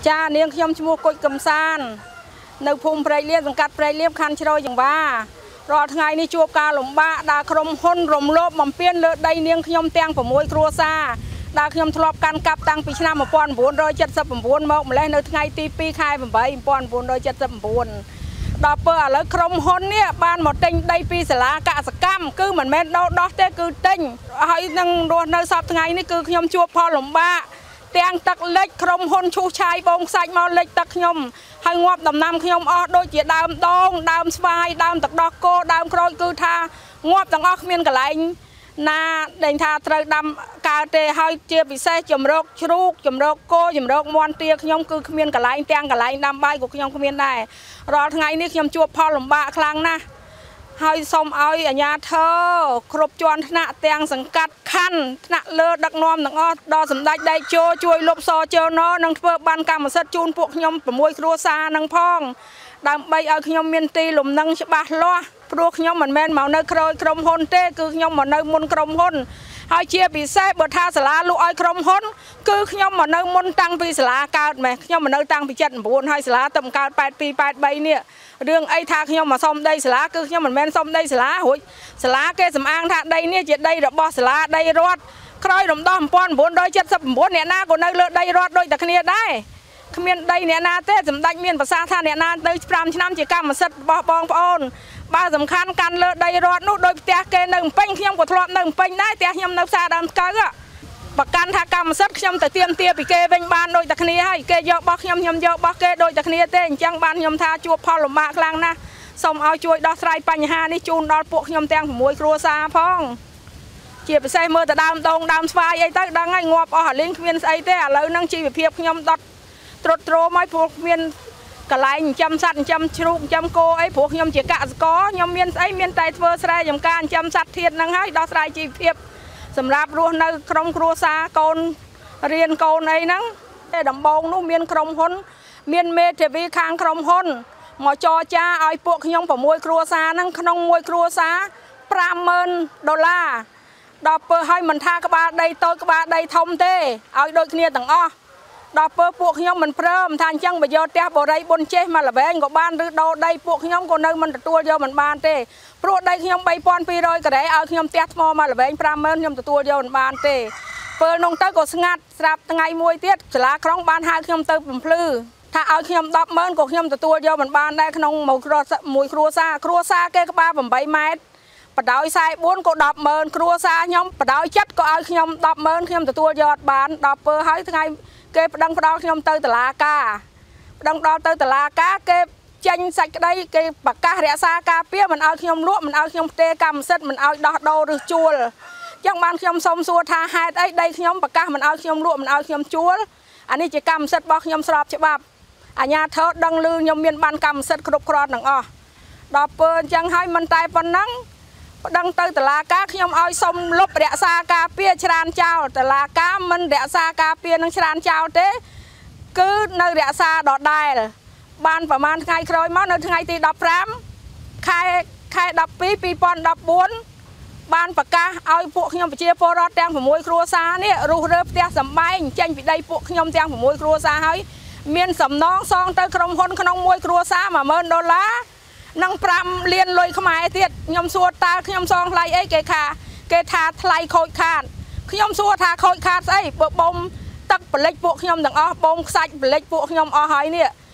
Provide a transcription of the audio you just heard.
ចានាងខ្ញុំឈ្មោះគុជកំសាននៅភូមិព្រែកលៀបសង្កាត់ព្រែកលៀបខណ្ឌជ្រោយចង្វារាល់ថ្ងៃនេះជួបការលំបាកដែលក្រុមហ៊ុនរំលោភបំពានលើដីនាងខ្ញុំទាំង6គ្រួសារដែលខ្ញុំធ្លាប់កាន់កាប់តាំងពីឆ្នាំ1979មកម្លេះនៅថ្ងៃទី2ខែ8 1979ដល់ពេលឥឡូវក្រុមហ៊ុននេះបានមកទិញដីពីសាលាកសកម្មគឺមិនមែនដោះទេគឺទិញហើយនឹងរស់នៅសប្តាហ៍ថ្ងៃនេះគឺខ្ញុំជួបផលលំបាកទាំងទឹកលិចក្រុមហ៊ុនឈូសឆាយបងខ្សាច់មកលិចទឹកខ្ញុំហើយងាប់ដំណាំខ្ញុំអស់ដូចជាដើមដងដើមស្វាយដើមទឹកដោះគោដើមក្រូចគឺថាងាប់ទាំងអស់គ្មានកន្លែងណាដែលថាត្រូវដាំកើតទេហើយជាពិសេសចម្រោកជ្រូកចម្រោកគោចម្រោកមាន់ទាខ្ញុំគឺគ្មានកន្លែងទាំងកន្លែងដាំបាយក៏ខ្ញុំគ្មានដែររាល់ថ្ងៃនេះខ្ញុំជួបផលលំបាកខ្លាំងណាស់ហើយសូមឲ្យអាជ្ញាធរគ្រប់ជាន់ថ្នាក់ទាំងសង្កាត់ខណ្ឌថ្នាក់លើដឹកនាំទាំងអស់ដល់សម្ដេចដេជោជួយលុបសជើណនិងធ្វើបានកម្មសិទ្ធិជូនពួកខ្ញុំ6គ្រួសារនឹងផងដើម្បីឲ្យខ្ញុំមានទីលំនឹងច្បាស់លាស់ព្រោះខ្ញុំមិនមែនមកនៅក្រោយក្រុមហ៊ុនទេគឺខ្ញុំមកនៅមុនក្រុមហ៊ុនហើយជាពិសេសបើថាសាលាលក់ឲ្យក្រុមហ៊ុនគឺខ្ញុំមកនៅមុនតាំងពីសាលាកើតម៉េះខ្ញុំមកនៅតាំងពី79ហើយសាលាទៅកើត82 83នេះរឿងអីថាខ្ញុំមកសុំដីសាលាគឺខ្ញុំមិនមែនសុំដីសាលារួចសាលាគេសំអាងថាដីនេះជាដីរបស់សាលាដីរដ្ឋក្រោយរំដោះ1979អ្នកណាក៏នៅលើដីរដ្ឋដូចតែគ្នាដែរគ្មានដីអ្នកណាទេសម្ដេចមានប្រសាសន៍ថាអ្នកណាទៅ5ឆ្នាំជាកម្មសិទ្ធិរបស់បងប្អូនបើសំខាន់កាន់លើដីរដ្ឋនោះដោយផ្ទះគេនៅពេញខ្ញុំក៏ធ្លាប់នៅពេញដែរផ្ទះខ្ញុំនៅផ្សារដើមស្កៅប្រកាន់ថាកម្មសិទ្ធិខ្ញុំទៅទៀមទាពីគេវិញបានដូចតែគ្នាហើយគេយករបស់ខ្ញុំយករបស់គេដូចតែគ្នាទេអញ្ចឹងបានខ្ញុំថាជួបផលលំបាកខ្លាំងណាស់សូមឲ្យជួយដោះស្រាយបញ្ហានេះជូនដល់ពួកខ្ញុំទាំង6គ្រួសារផងជាពិសេសមើលទៅដើមដងដើមស្វាយអីទៅដឹងហើយងាប់អស់អាលីងគ្មានស្អីទេឥឡូវហ្នឹងជីវភាពខ្ញុំដុតត្រុតត្រោមឲ្យព្រោះមានកន្លែងចិញ្ចឹមសត្វចិញ្ចឹមជ្រូកចិញ្ចឹមគោអីព្រោះខ្ញុំជាកសិករខ្ញុំមានស្អីមានតែធ្វើស្រែចម្ការចិញ្ចឹមសត្វធាតុហ្នឹងហើយដោះស្រាយជីវភាពសម្រាប់រស់នៅក្រុមគ្រួសារកូនរៀនកូនអីហ្នឹងតែដំបូងនោះមានក្រុមហ៊ុនមានមេធាវីខាងក្រុមហ៊ុនមកចរចាឲ្យពួកខ្ញុំ6គ្រួសារហ្នឹងក្នុងមួយគ្រួសារ$50,000ដល់ពេលឲ្យមិនថាក្បាលដីតូចក្បាលដីធំទេឲ្យដូចគ្នាទាំងអស់ដល់ពេលពួកខ្ញុំមិនព្រមថាអញ្ចឹងបើយកផ្ទះបរិយបុនចេះមកល្វែងក៏បានឬដោដីពួកខ្ញុំក៏នៅមិនទទួលយកមិនបានទេព្រោះដីខ្ញុំ3200ការ៉េឲ្យខ្ញុំផ្ទះថ្មមកល្វែង50000ខ្ញុំទទួលយកមិនបានទេពេលនោះទៅក៏ស្ងាត់ស្រាប់ថ្ងៃមួយទៀតសាលាក្រុងបានហៅខ្ញុំទៅបំភ្លឺថាឲ្យខ្ញុំ100000ក៏ខ្ញុំទទួលយកមិនបានដែរក្នុងមួយគ្រួសារគេក្បាល8ម៉ែត្របដោយ44ក៏100000គ្រួសារខ្ញុំបដោយចិត្តក៏ឲ្យខ្ញុំ100000ខ្ញុំទទួលយកអត់បានដល់ពេលហើយថ្ងៃគេប្តឹងផ្ដាល់ខ្ញុំទៅតុលាការប្តឹងដល់ទៅតុលាការគេចេញសេចក្តីគេប្រកាសរក្សាការពារមិនឲ្យខ្ញុំលក់មិនឲ្យខ្ញុំផ្ទេរកម្មសិទ្ធិមិនឲ្យដោះដូរឬជួលអញ្ចឹងបានខ្ញុំសូមសួរថាហេតុអីដីខ្ញុំប្រកាសមិនឲ្យខ្ញុំលក់មិនឲ្យខ្ញុំជួលអានេះជាកម្មសិទ្ធិរបស់ខ្ញុំស្របច្បាប់អាជ្ញាធរដឹងឮខ្ញុំមានបានកម្មសិទ្ធិគ្រប់គ្រាន់ទាំងអស់ដល់ពេលអញ្ចឹងហើយមិនតែប៉ុណ្ណឹងប្តឹងទៅតុលាការខ្ញុំឲ្យសុំលុបរក្សាការពារច្រានចោលតុលាការមិនរក្សាការពារនឹងច្រានចោលទេគឺនៅរក្សាដដែលបានប្រហែលថ្ងៃក្រោយមកនៅថ្ងៃទី15ខែ12 2014បានប្រកាសឲ្យពួកខ្ញុំប្រជាពលរដ្ឋទាំង6គ្រួសារនេះរុះរើផ្ទះសម្បែងចេញពីដីពួកខ្ញុំទាំង6គ្រួសារហើយមានសំណងសងទៅក្រុមហ៊ុនក្នុងមួយគ្រួសារ$10000និង5លានលុយខ្មែរទៀតខ្ញុំសួរតើខ្ញុំសងថ្លៃអីគេថាថ្លៃខូចខាតខ្ញុំសួរថាខូចខាតស្អីបើបូមទឹកបលិចពួកខ្ញុំទាំងអស់បូមខ្សាច់បលិចពួកខ្ញុំអស់ហើយនេះ